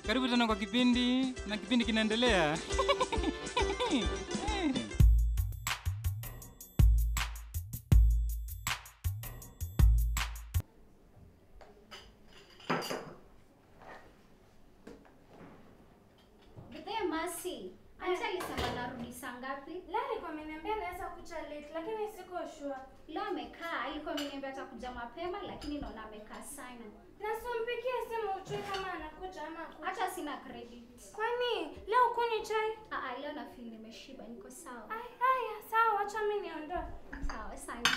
Karibu tena kwa kipindi na kipindi kinaendelea. Masi, acha alisema narudi saa ngapi? Leo alikuwa ameniambia naweza kuja late lakini siko sure. Leo amekaa, alikuwa ameniambia atakuja mapema lakini naona amekaa sana. Na simpigie simu ujue kama anakuja ama hakuja. Hata sina credit. Kwani leo kunywi chai? Leo na feel nimeshiba, niko sawa. Haya, sawa, acha mimi niondoe. Sawa, asante.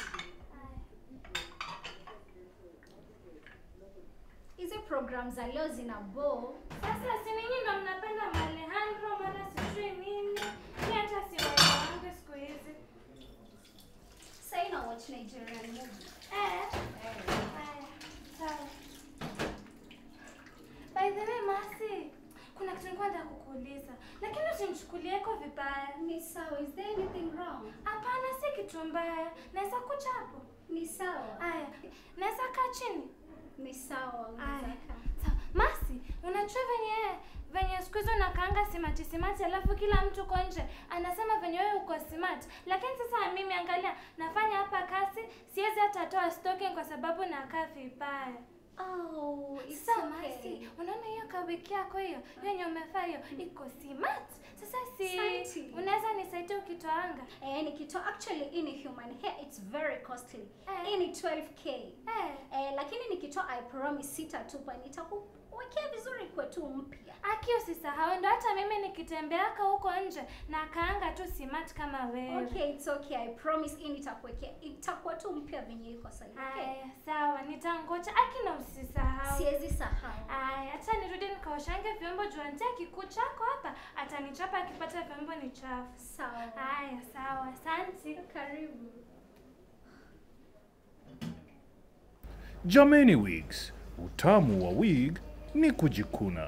Hizi program za leo zina bore. Sasa si ninyi ndo mnapenda Alejandro mara sijui nini. Ni hata si wangu siku hizi. Sasa ina watch Nigerian movie. Sawa. By the way, Masi, kuna kitu nilikuwa nataka kukuuliza. Lakini usimchukulie kwa vibaya. Ni sawa, is there anything wrong? Hapana, si kitu mbaya. Naweza kuja hapo? Ni sawa. Naweza kaa chini? Ni sawa. Masi, unajua venye siku hizo unakaanga simati alafu kila mtu uko nje anasema venye wewe uko smart. Lakini sasa mimi angalia, nafanya hapa kazi, siwezi hata toa stocking kwa sababu nakaa vibaya. It's okay. Masi, unaona hiyo kawiki yako hiyo yenye umefaa hiyo iko smart. Sasa unaweza nisaidia ukitoanga? Nikitoa actually in human hair it's very costly. Ni 12k. Lakini nikitoa I promise sitatupa, nitakuwekea vizuri kwetu mpya. Aki usisahau, ndo hata mimi nikitembeaka huko nje na kaanga tu smart kama wewe. Okay, it's okay. I promise nitakuwekea. Itakuwa tu mpya venye iko sasa. Okay? Sawa, nitangoja. Aki na usisahau. Siwezi sahau. Acha nirudi nikaoshange vyombo juu antia kikuu chako hapa atanichapa akipata vyombo ni chafu. Sawa. Sawa. Asante. Karibu. Jameni Wigs, utamu wa wig ni kujikuna.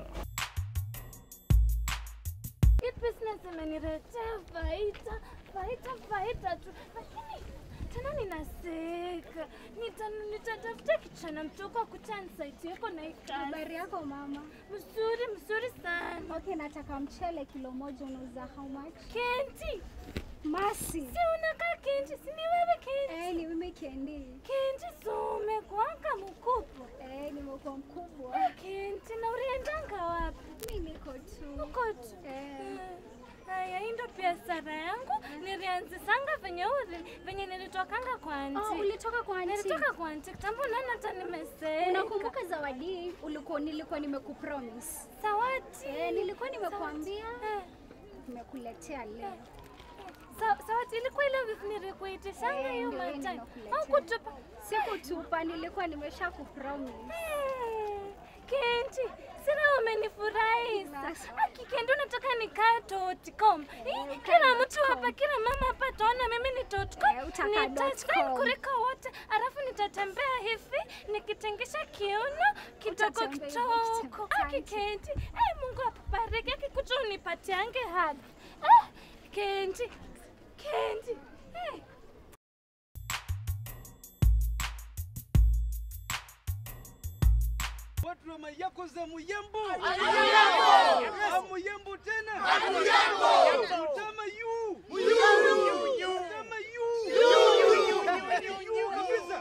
Hii business imeniletea faida tu. Lakini tena ninaseka. Nitatafuta kichana mtoko kuchansite yako na ikazi. Habari yako mama? Mzuri sana. Okay, nataka mchele kilo 1 unauza how much? Kenti. Masi. Si unakaa Kenti, si ni wewe Kenti? Ni mimi Kendi. Kenti, so umekuanga mkubwa. Nimekuwa mkubwa. Kenti, na uliendanga wapi? Mimi niko tu. Uko tu? Haya, hii ndo biashara yangu. Nilianzisanga venye nilitokanga kwa auntie. Ulitoka kwa auntie? Nilitoka kwa auntie. Kitambo nani hata nimesema. Unakumbuka zawadi nilikuwa nimekupromise? Zawadi? Nilikuwa nimekuambia. Nimekuletea leo. Zawadi ilikuwa ile nilikuitishanga hiyo matani. Au kutupa? Sikutupa, nilikuwa nimesha kupromise. Kenti, sina umenifurahisha. Kikendi unataka nikae .com. Kila mtu hapa, kila mama hapa taona mimi ni .com. Nitachukua kurika wote, alafu nitatembea hivi, nikitingisha kiuno, kitoko. Kikendi, Mungu akubariki, akikuja unipatiange hug. Kendi. Watu wa mayako za Muyembo. Muyembo tena. Utama yu. Utama yu. Kabisa.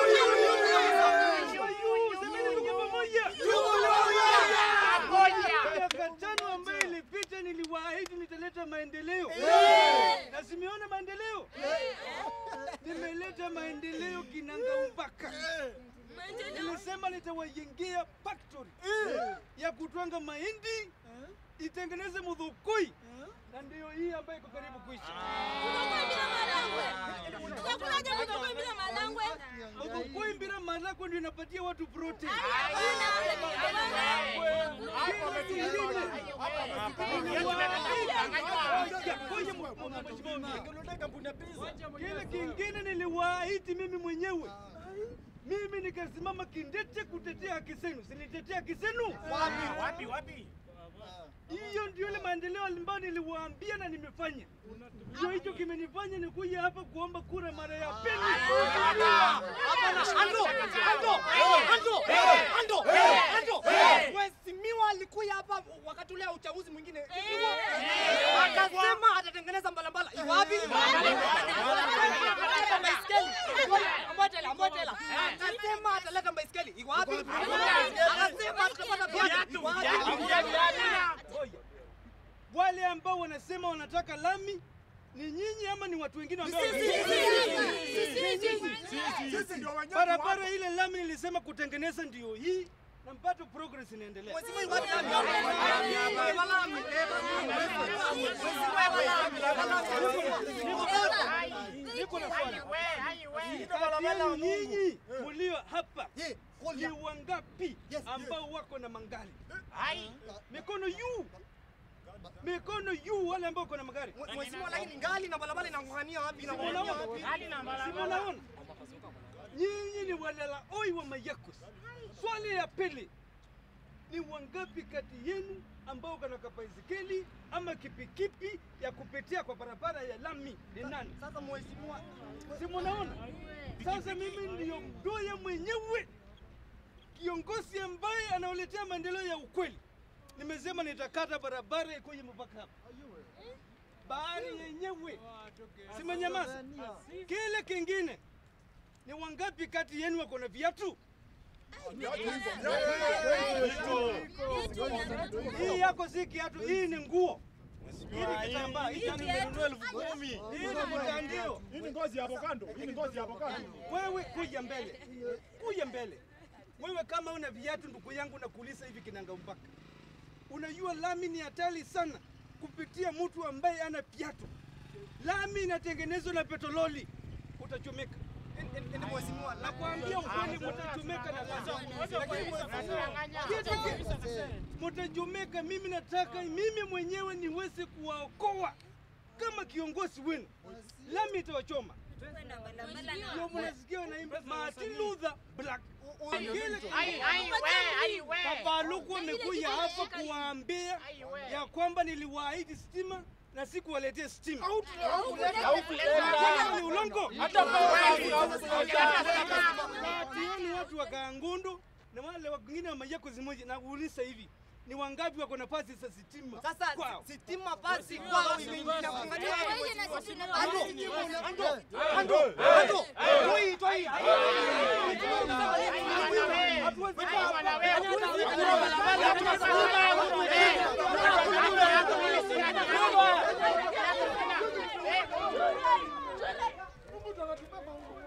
Miaka 5 ambayo ilipita niliwaahidi nitaleta maendeleo. Na simeona maendeleo. Nimeleta maendeleo kinangaumbaka. Nilisema nitawajengea factory ya kutwanga mahindi itengeneze mudhukui, na ndio hii ambayo iko karibu kuisha. Mudhukui bila malangwe ndio inapatia watu protein. Kile kingine niliwaahidi mimi mwenyewe. Mimi nikasimama kindete kutetea haki zenu. Sinitetea haki zenu? Wapi? Hiyo ndio ile maendeleo ambayo niliwaambia na nimefanya. Ndio hicho kimenifanya nikuja hapa kuomba kura mara ya pili. Ando. Wesimiwa alikuja hapa uchaguzi mwingine. Akasema atatengeneza mbalambala. Iko wapi? Mbotela. Akasema ataleta baiskeli. Iko wapi? Akasema tutapata viatu. Wale ambao wanasema wanataka lami ni nyinyi ama ni watu wengine ambao barabara ile lami nilisema kutengeneza ndio hii na mpato progress inaendelea. Niko na swali. Nyinyi mulio hapa ni wangapi ambao wako na mangali? Mikono juu. Mikono juu wale ambao wako na magari. Mheshimiwa, lakini ngali na barabara inang'ang'ania wapi na wapi? Ngali na barabara. Nyinyi ni walala oi wa Mayakos. Swali ya pili. Ni wangapi kati yenu ambao kana baiskeli ama kipikipi ya kupitia kwa barabara ya lami? Ni nani? Sasa mheshimiwa, si mnaona? Sasa mimi ndio Mdoya mwenyewe. Kiongozi ambaye anaoletea maendeleo ya ukweli. Nimesema nitakata barabara ikoje mpaka hapa. Bahari yenyewe. Simenyamaza. Kile kingine. Ni wangapi kati yenu wako na viatu? Hii yako si kiatu, hii ni nguo. Hii ni kitambaa, hii nimenunua 10,000. Hii ni mtandio. Hii ni ngozi hapo kando. Wewe kuja mbele. Kuja mbele. Wewe kama una viatu ndugu yangu nakuuliza hivi kinanga mpaka. Unajua lami ni hatari sana kupitia mtu ambaye ana viatu. Lami inatengenezwa na petroli. Utachomeka. Nakwambia ukweli mtachomeka na lami. Mtachomeka. Mimi nataka mimi mwenyewe niweze kuwaokoa kama kiongozi wenu. Lami itawachoma. Ndio mnasikia naimba Martin Luther Black. Papa Luku amekuja hapa kuwaambia ya kwamba niliwaahidi stima na sikuwaletea stima. Ni ulongo. Ni watu wa Kangundu na wale wengine wa Mayakos moja na kuuliza hivi. Ni wangapi wako na pasi za stima? Sasa stima pasi kwao imeingia kuangalia. Ando. Toi. Mungu anatupa